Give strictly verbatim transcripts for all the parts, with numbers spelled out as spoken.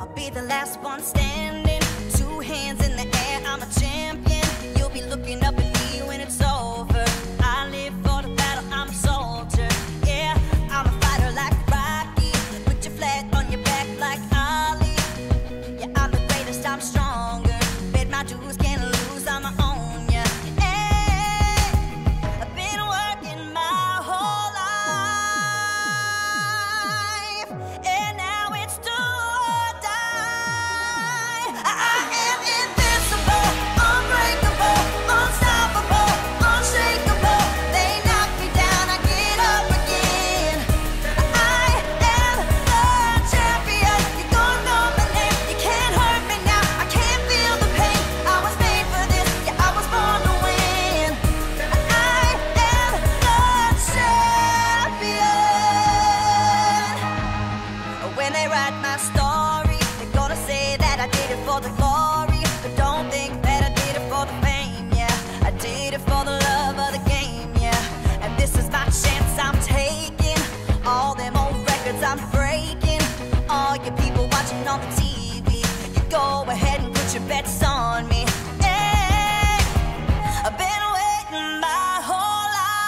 I'll be the last one standing, two hands in the air, I'm a champion. You'll be looking up at me when it's over. I live for the battle, I'm a soldier. Yeah, I'm a fighter like Rocky. Put your flag on your back like Ali. Yeah, I'm the greatest, I'm stronger. Bet my dues, can't lose, I'm my own, yeah. Hey, I've been working my whole life, and now it's do or die. I am invincible, unbreakable, unstoppable, unshakable. They knock me down, I get up again. I am the champion. You don't know my name, you can't hurt me now. I can't feel the pain. I was made for this, yeah, I was born to win. I am the champion. When they write my story, they're gonna say that I did it for the glory, but don't think that I did it for the fame, yeah. I did it for the love of the game, yeah. And this is my chance I'm taking. All them old records I'm breaking. All you people watching on the T V, you go ahead and put your bets on me. Hey, I've been waiting my whole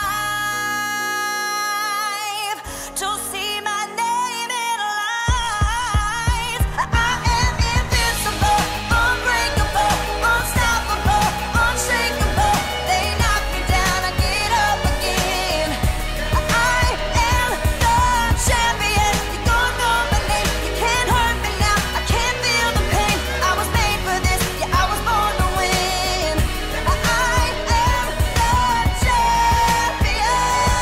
life to see my name in lights. I am invincible, unbreakable, unstoppable, unshakable. They knock me down, I get up again. I am the champion. You don't know my name, you can't hurt me now. I can't feel the pain. I was made for this, yeah, I was born to win. I am the champion.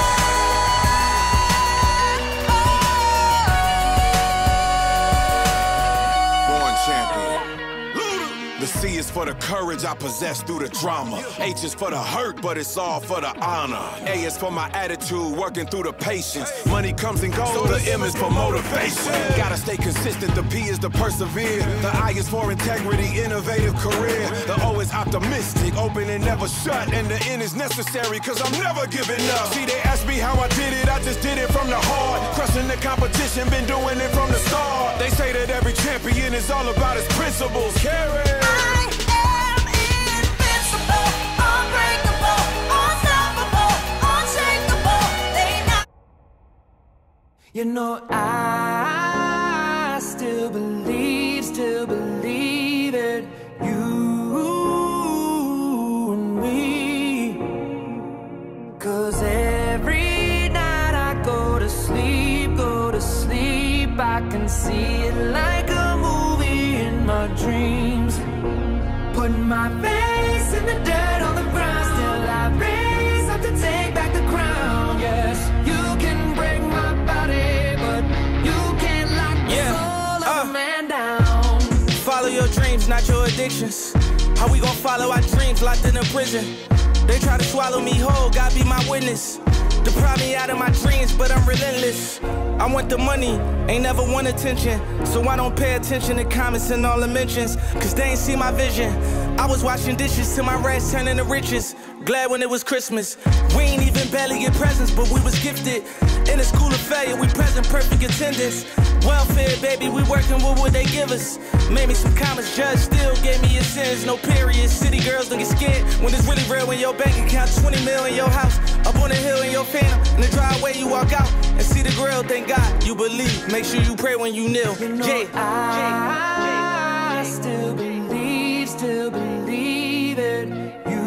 Born champion. The C is for the courage I possess through the drama. H is for the hurt, but it's all for the honor. A is for my attitude, working through the patience. Money comes and goes, so the M is for motivation. Gotta stay consistent, the P is to persevere. The I is for integrity, innovative career. The O is optimistic, open and never shut. And the N is necessary, cause I'm never giving up. See, they ask me how I did it, I just did it from the heart. Crushing the competition, been doing it from the start. They say that every champion is all about his principles. Carry. I am invincible, unbreakable, unstoppable, unshakable. They knock. You know I still believe, still believe it. You and me. Cause every night I go to sleep, go to sleep, I can see it like a movie in my dreams. Putting my face in the dirt on the ground, still I raise up to take back the crown. Yes, you can break my body, but you can't lock the Yeah, soul of uh. a man down. Follow your dreams, not your addictions. How we gon' follow our dreams locked in a prison? They try to swallow me whole, God be my witness. Deprive me out of my dreams, but I'm relentless. I want the money, ain't never want attention. So I don't pay attention to comments and all the mentions, cause they ain't see my vision. I was washing dishes till my rats turning to riches. Glad when it was Christmas. We ain't even barely get presents, but we was gifted. In a school of failure, we present perfect attendance. Welfare, baby, we working with what they give us. Made me some comments, judge still gave me your sins. No period, city girls don't get scared when it's really real. When your bank account twenty mil in your house, up on the hill in your phantom, in the driveway you walk out and see the grill. Thank God you believe. Make sure you pray when you kneel. You know Yeah. I still believe, still believe it. You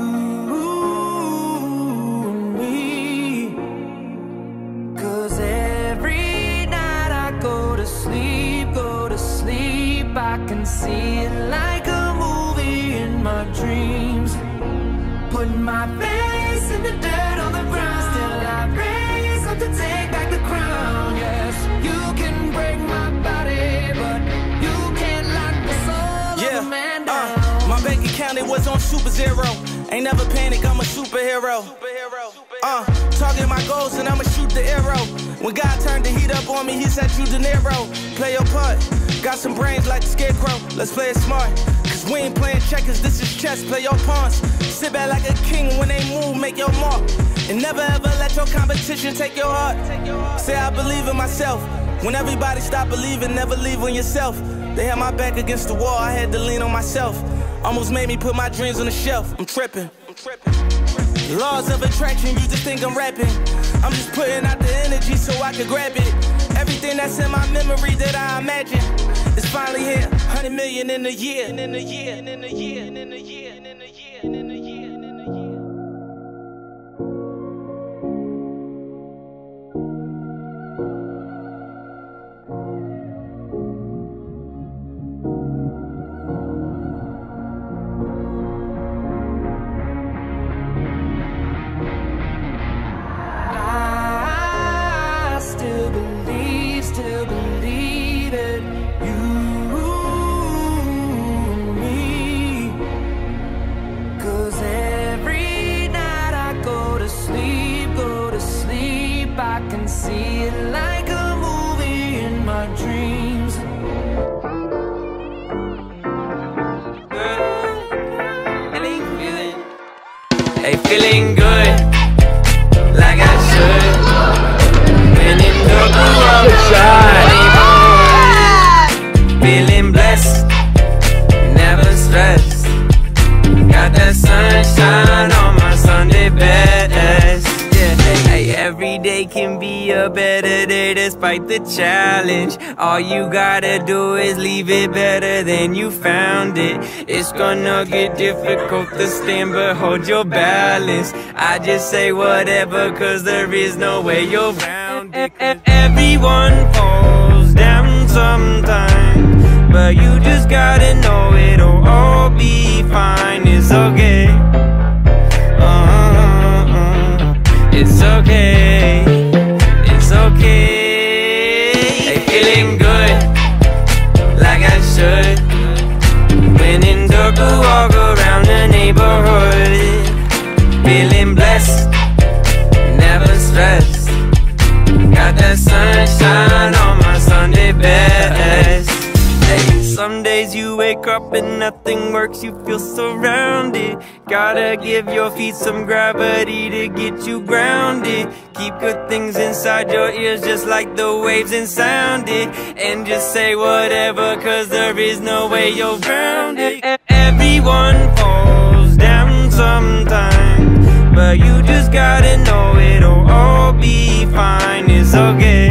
and me. Cause every night I go to sleep, go to sleep, I can see it like a movie in my dreams. Putting my face in the dirt on the ground, still I raise up to take back the crown. Yes, you can break my body, but you can't lock the soul Yeah, of a man down. uh, my bank account, it was on super zero. Ain't never panic, I'm a superhero. Uh, target my goals and I'ma shoot the arrow. When God turned the heat up on me, he said you De Niro. Play your part, got some brains like the scarecrow. Let's play it smart, cause we ain't playing checkers, this is chess, play your pawns. Sit back like a king, when they move, make your mark. And never ever let your competition take your heart. Say I believe in myself, when everybody stop believing, never leave on yourself. They had my back against the wall, I had to lean on myself. Almost made me put my dreams on the shelf. I'm tripping. I'm tripping. Laws of attraction, you just think I'm rapping. I'm just putting out the energy so I can grab it. Everything that's in my memory that I imagine is finally here. Hundred million in a year, in a year, in a year, in a year, in a year, in a year. Hey, feeling good, like I should. When in the neighborhood, feeling blessed, never stressed. Got that sunshine on my Sunday best. Yeah, hey, every day can be a better day despite the challenge. All you gotta do is leave it better than you found it. It's gonna get difficult to stand, but hold your balance. I just say whatever, cause there is no way you're round it. Everyone falls down sometime, but you just gotta know it'll all be fine. It's okay. Uh-uh-uh. It's okay. It's okay. Hey, feeling good, like I should. When in dark, I walk around the neighborhood, feeling blessed, never stressed. Got that sunshine on my Sunday best. Hey, some days you wake up and nothing works, you feel surrounded. Gotta give your feet some gravity to get you grounded. Keep good things inside your ears just like the waves and sound it. And just say whatever, cause there is no way you're grounded. Everyone falls down sometime, but you just gotta know it'll all be fine. It's okay.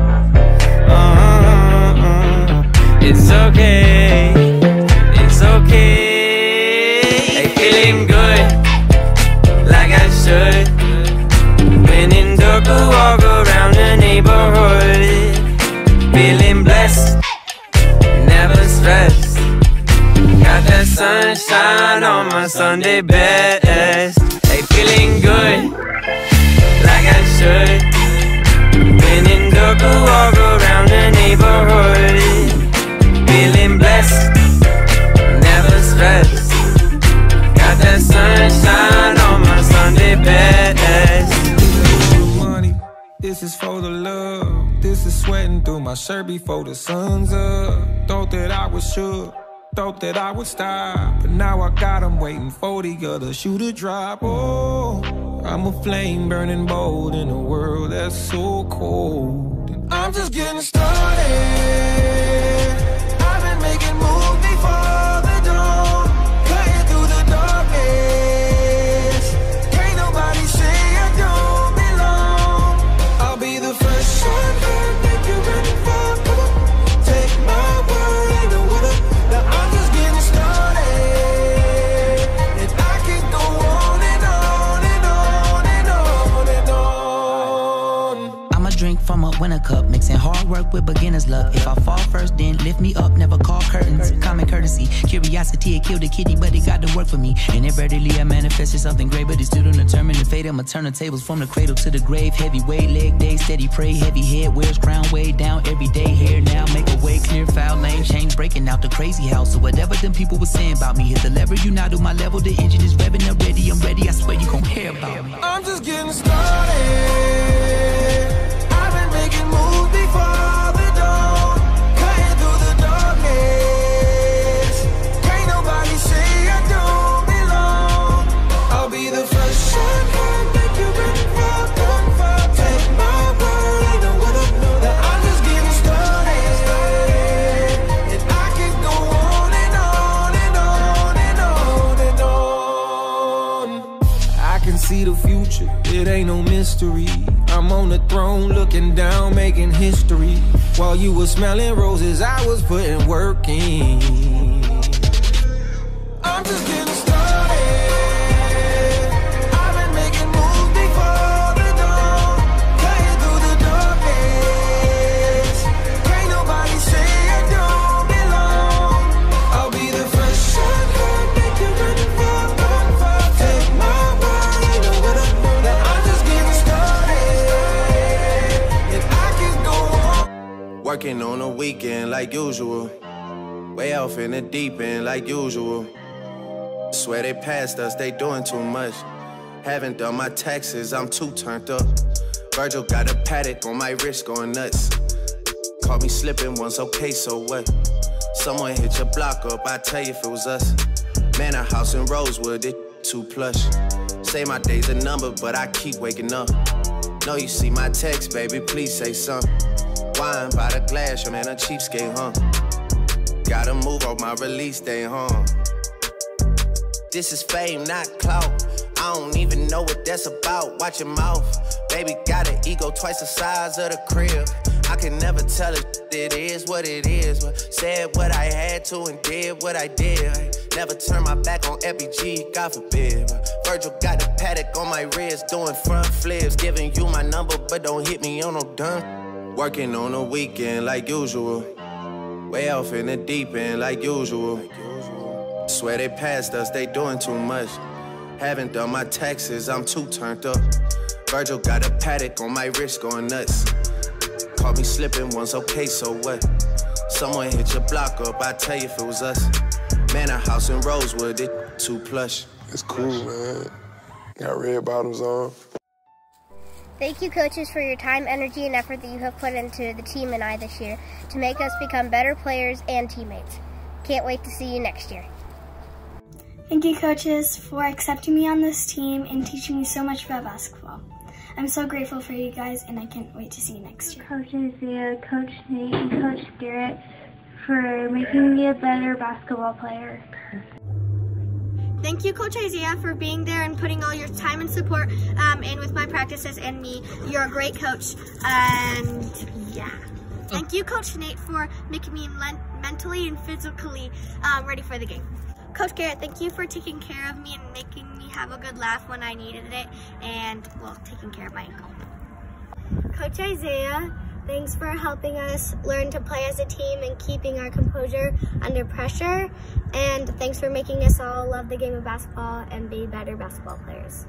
Uh-uh-uh. It's okay. It's okay. Hey, feeling good, like I should. When in dark, I walk around the neighborhood, feeling blessed, never stressed. Got that sunshine on my Sunday best. Hey, feeling good, like I should. When in dark, I walk around the neighborhood, feeling blessed, never stressed. Got that sunshine on my Sunday best. Money, this is for the love. This is sweating through my shirt before the sun's up. Thought that I was sure, thought that I would stop, but now I got 'em waiting for the other shoe to drop. Oh, I'm a flame burning bold in a world that's so cold. And I'm just getting started. I've been making moves before the dawn, cutting through the darkness. Can't nobody say I don't belong. I'll be the first one that you're running for. Come on, take my word, ain't no other. Now I'm just getting started, and I can go on and on and on and on and on. I'ma drink from a winter cup, mixing hard work with beginner's luck. If I fall first, then lift me up, never call curtains. Common courtesy, curiosity, it killed a kitty, but it got to work for me. And it readily I manifested something great, but it's still undetermined to fate. I'ma turn the tables from the cradle to the grave. Heavy weight, leg day, steady pray, heavy head, wears crown way down. Every day here now, make a way clear, foul lane, change breaking out the crazy house. So whatever them people were saying about me, hit the lever, you not do my level. The engine is revving, I'm ready, I'm ready. I swear you gon' care about me. I'm just getting started. I've been making moves before the dawn, cutting through the darkness. Can't nobody say I don't belong. I'll be the first one that you're ready for. Take my word, ain't no other. Now I'm just getting started, and I future, it ain't no mystery. I'm on the throne looking down, making history. While you were smelling roses, I was putting work in. I'm just getting started. I've been making moves before the dawn, cutting through the darkness. Can't nobody say I don't belong. I'll be the first shot heard that you're running for, run for. Take my word, you know what I'm doing. That I'm just getting started, and I can go on. Working on a weekend like usual, way off in the deep end like usual. Swear they passed us, they doing too much. Haven't done my taxes, I'm too turned up. Virgil got a paddock on my wrist going nuts. Caught me slipping once, okay, so what? Someone hit your block up, I tell you if it was us. Man, a house in Rosewood, it too plush. Say my day's a number, but I keep waking up. Know you see my text, baby, please say something. Wine by the glass, your man a cheapskate, huh? Gotta move off my release day, huh? This is fame, not clout. I don't even know what that's about. Watch your mouth. Baby got an ego twice the size of the crib. I can never tell it, it is what it is. But said what I had to and did what I did. Never turn my back on F B G, God forbid. Virgil got a paddock on my wrist, doing front flips. Giving you my number, but don't hit me on no done. Working on a weekend like usual. Way off in the deep end like usual. Swear they passed us, they doing too much. Haven't done my taxes, I'm too turned up. Virgil got a paddock on my wrist going nuts. Caught me slipping once, okay, so what? Someone hit your block up, I tell you if it was us. Man, a house in Rosewood, it too plush. It's cool, man. Got red bottoms on. Thank you, coaches, for your time, energy, and effort that you have put into the team and I this year to make us become better players and teammates. Can't wait to see you next year. Thank you, coaches, for accepting me on this team and teaching me so much about basketball. I'm so grateful for you guys, and I can't wait to see you next year. Coach Isaiah, Coach Nate, and Coach Garrett for making me a better basketball player. Thank you, Coach Isaiah, for being there and putting all your time and support um, in with my practices and me. You're a great coach, and yeah. Thank you, Coach Nate, for making me mentally and physically um, ready for the game. Coach Garrett, thank you for taking care of me and making me have a good laugh when I needed it, and, well, taking care of my ankle. Coach Isaiah, thanks for helping us learn to play as a team and keeping our composure under pressure, and thanks for making us all love the game of basketball and be better basketball players.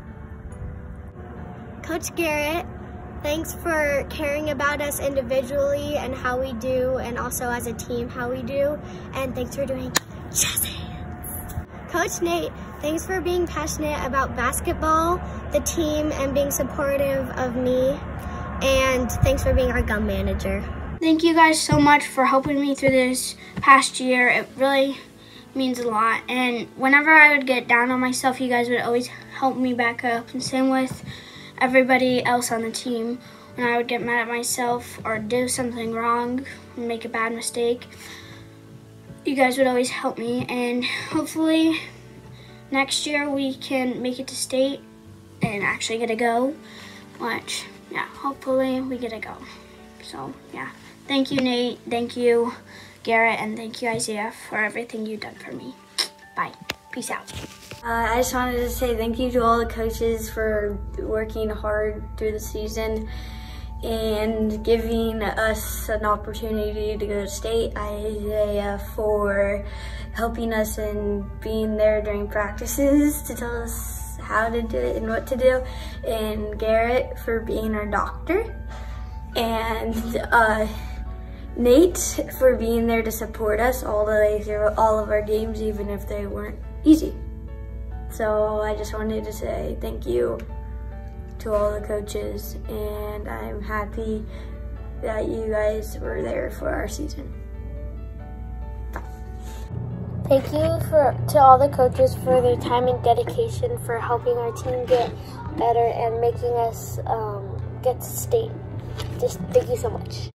Coach Garrett, thanks for caring about us individually and how we do, and also as a team how we do, and thanks for doing jazz hands. Coach Nate, thanks for being passionate about basketball, the team, and being supportive of me, and thanks for being our gum manager. Thank you guys so much for helping me through this past year. It really means a lot, and whenever I would get down on myself, you guys would always help me back up, and same with everybody else on the team. When I would get mad at myself or do something wrong and make a bad mistake, you guys would always help me, and hopefully next year we can make it to state and actually get a go, which, yeah, hopefully we get a go. So, yeah, thank you, Nate, thank you, Garrett, and thank you, Isaiah, for everything you've done for me. Bye. Peace out. Uh, I just wanted to say thank you to all the coaches for working hard through the season and giving us an opportunity to go to state. Isaiah for helping us and being there during practices to tell us how to do it and what to do, and Garrett for being our doctor, and uh, Nate for being there to support us all the way through all of our games, even if they weren't easy. So I just wanted to say thank you to all the coaches, and I'm happy that you guys were there for our season. Bye. Thank you for to all the coaches for their time and dedication for helping our team get better and making us um, get to state. Just thank you so much.